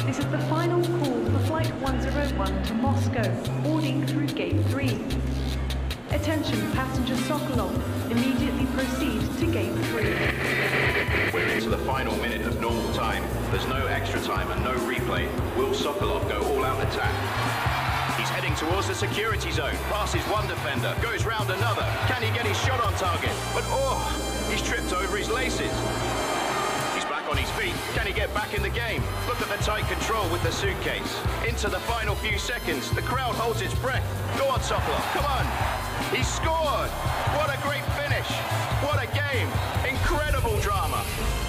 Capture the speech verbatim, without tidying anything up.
This is the final call for Flight one zero one to Moscow, boarding through Gate three. Attention passenger Sokolov, immediately proceed to Gate three. We're into the final minute of normal time. There's no extra time and no replay. Will Sokolov go all-out attack? He's heading towards the security zone, passes one defender, goes round another. Can he get his shot on target? But oh, he's tripped over his laces. He's back on his feet. Can he get back in the game? Look at the tight control with the suitcase. Into the final few seconds, the crowd holds its breath. Go on, Sokolov, come on. He scored! What a great finish! What a game! Incredible drama!